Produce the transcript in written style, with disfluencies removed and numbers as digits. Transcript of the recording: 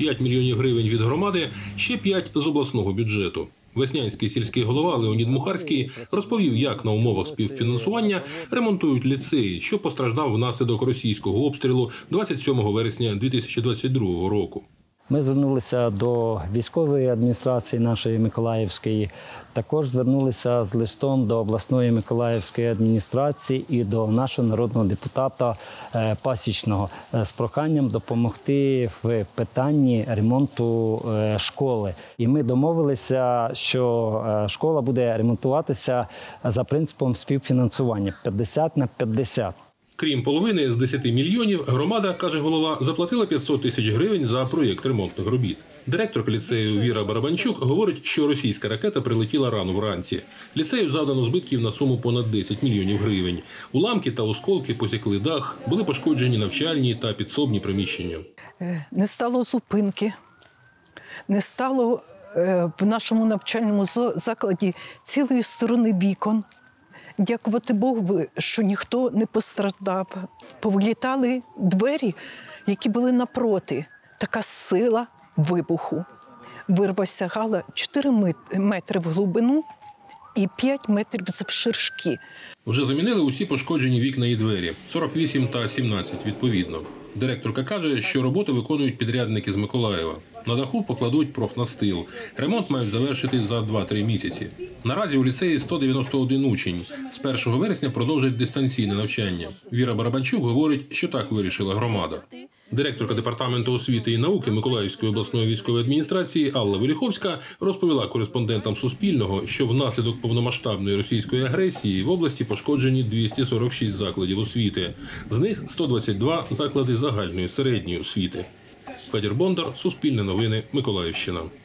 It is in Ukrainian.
5 мільйонів гривень від громади, ще 5 з обласного бюджету. Веснянський сільський голова Леонід Мухарський розповів, як на умовах співфінансування ремонтують ліцей, що постраждав внаслідок російського обстрілу 27 вересня 2022 року. Ми звернулися до військової адміністрації нашої Миколаївської, також звернулися з листом до обласної Миколаївської адміністрації і до нашого народного депутата Пасічного з проханням допомогти в питанні ремонту школи. І ми домовилися, що школа буде ремонтуватися за принципом співфінансування 50/50. Крім половини з 10 мільйонів, громада, каже голова, заплатила 500 тисяч гривень за проєкт ремонтних робіт. Директорка ліцею Віра Барабанчук говорить, що російська ракета прилетіла рано вранці. Ліцею завдано збитків на суму понад 10 мільйонів гривень. Уламки та осколки посікли дах, були пошкоджені навчальні та підсобні приміщення. Не стало зупинки, не стало в нашому навчальному закладі цілої сторони вікон. Дякувати Богу, що ніхто не постраждав. Повилітали двері, які були напроти. Така сила вибуху. Вирва сягала 4 метри в глибину і 5 метрів завширшки. Вже замінили усі пошкоджені вікна і двері – 48 та 17 відповідно. Директорка каже, що роботи виконують підрядники з Миколаєва. На даху покладуть профнастил. Ремонт мають завершити за 2-3 місяці. Наразі у ліцеї 191 учень. З 1 вересня продовжать дистанційне навчання. Віра Барабанчук говорить, що так вирішила громада. Директорка департаменту освіти і науки Миколаївської обласної військової адміністрації Алла Веліховська розповіла кореспондентам Суспільного, що внаслідок повномасштабної російської агресії в області пошкоджені 246 закладів освіти. З них 122 заклади загальної середньої освіти. Федір Бондар, Суспільне новини, Миколаївщина.